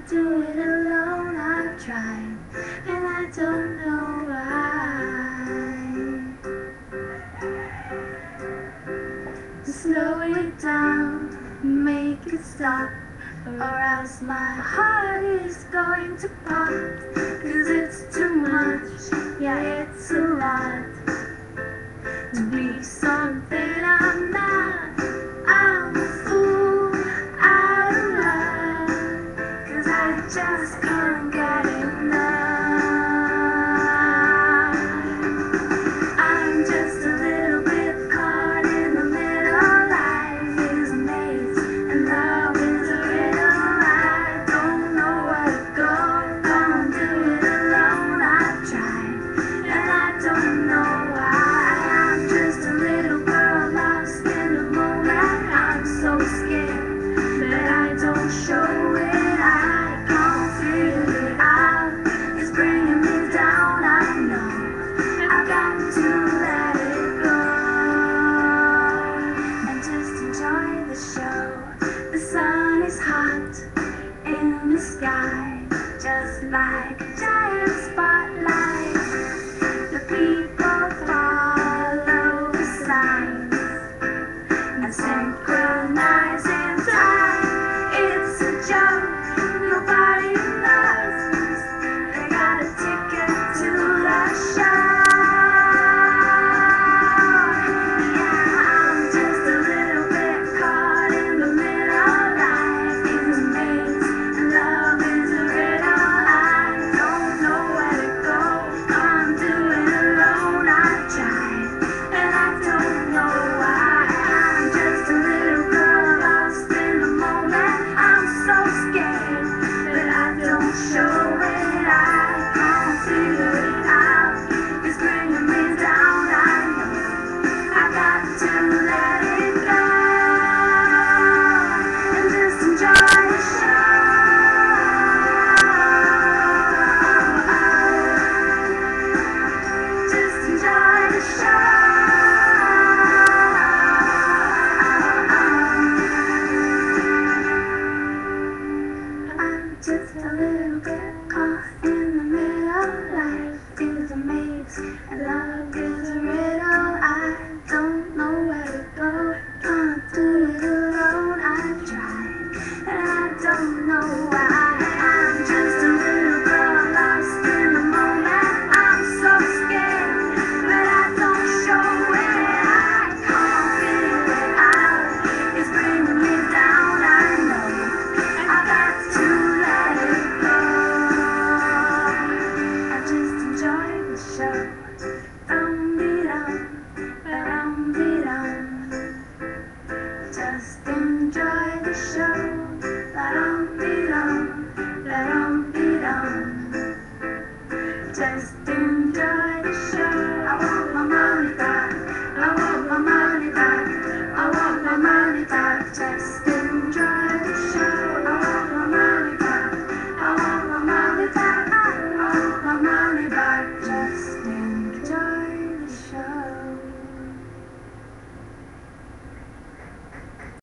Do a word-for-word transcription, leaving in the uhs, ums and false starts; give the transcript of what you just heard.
do it alone. I've tried, and I don't know why. Slow it down, make it stop, or else my heart is going to pop. Cause it's too much, yeah, it's a lot to be something I'm not. I'm a fool out of love, cause I just can't get enough. I'm just a little bit caught in the middle. Life is a maze and love is a riddle. I don't know where to go, gonna do it alone. I've tried and I don't know why. I'm just a little girl lost in the moment. I'm so scared that I don't show it. I can't figure it out, it's bringing me down. I know I've got to let it go and just enjoy the show. The sun is hot in the sky, just like a giant spotlight. The people follow the signs and synchronize in time. It's a joke, nobody knows. They got a ticket to the show. Yeah, I'm just a little bit caught in the middle. Life is a maze and love is a riddle. I don't know where to go, can't do it alone. I've tried and I don't know why. I'm just a little girl lost in the moment. I'm so scared that I don't show it. I can't figure it out, it's bringing me down. I know I got to let it go and just enjoy the show. Just enjoy the show. I'm just a little bit caught in the middle. Life is a maze and love is a riddle. I don't know where to go, can't do it alone. I've tried and I don't know why.